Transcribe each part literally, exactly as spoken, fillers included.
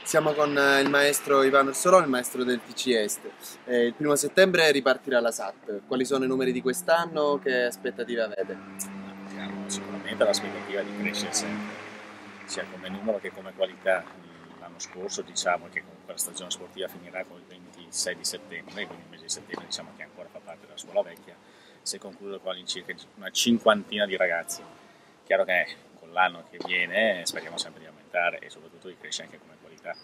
Siamo con eh, il maestro Ivano Orsolò, il maestro del T C Est. Eh, il primo settembre ripartirà la S A T. Quali sono i numeri di quest'anno? Che aspettative avete? Abbiamo sicuramente l'aspettativa di crescere sempre, sia come numero che come qualità. L'anno scorso diciamo che comunque la stagione sportiva finirà con il ventisei di settembre, quindi il mese di settembre diciamo che ancora fa parte della scuola vecchia, si conclude con all'incirca una cinquantina di ragazzi. Chiaro che con l'anno che viene speriamo sempre di aumentare e soprattutto di crescere anche come qualità.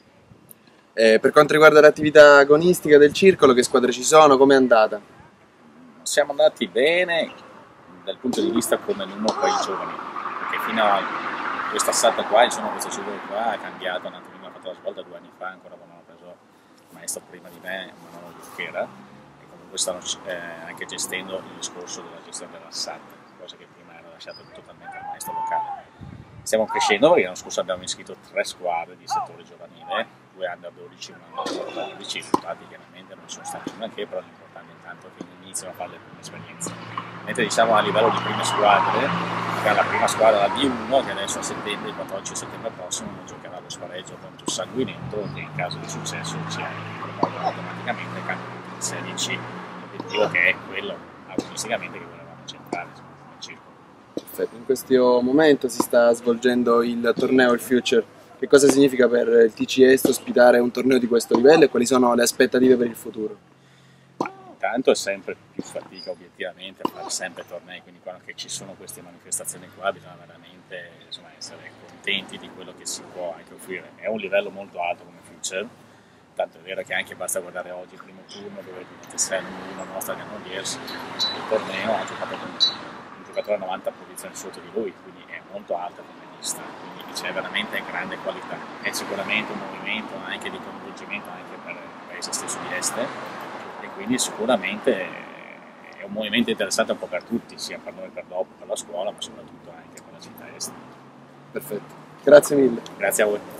Eh, per quanto riguarda l'attività agonistica del circolo, che squadre ci sono? Come è andata? Siamo andati bene dal punto di vista come numero per i giovani, perché fino a questa S A T qua, insomma questo ciclo qua è cambiato, un attimino, ha fatto la svolta due anni fa, ancora quando hanno preso il maestro prima di me, Manolo Lucchera, e comunque stanno eh, anche gestendo il discorso della gestione della S A T, cosa che prima era lasciata totalmente al maestro locale. Stiamo crescendo perché l'anno scorso abbiamo iscritto tre squadre di settore giovanile, due under dodici e una under quattordici, i risultati chiaramente non sono stati granché, però l'importante intanto è che iniziano a fare le prime esperienze. Mentre diciamo a livello di prime squadre, che è la prima squadra la D uno, che adesso a settembre, il quattordici settembre prossimo, giocherà lo spareggio contro il Sanguinetto, che in caso di successo ci promuove automaticamente il cambio di Serie C, l'obiettivo che è quello agonisticamente che volevamo centrare nel circolo. Perfetto. In questo momento si sta svolgendo il torneo Il Future. Che cosa significa per il T C Est ospitare un torneo di questo livello e quali sono le aspettative per il futuro? Intanto è sempre più fatica obiettivamente a fare sempre tornei, quindi quando che ci sono queste manifestazioni qua bisogna veramente insomma, essere contenti di quello che si può anche offrire. È un livello molto alto come Future, tanto è vero che anche basta guardare oggi il primo turno dove il sei uno nostra Cannoniers, il torneo ha giocato con un giocatore a novanta posizioni sotto di lui, quindi è molto alto come lista, quindi c'è veramente grande qualità. È sicuramente un movimento anche di coinvolgimento anche per il paese stesso di Este, e quindi sicuramente è un movimento interessante un po' per tutti, sia per noi per dopo, per la scuola, ma soprattutto anche per la città Este. Perfetto. Grazie mille. Grazie a voi.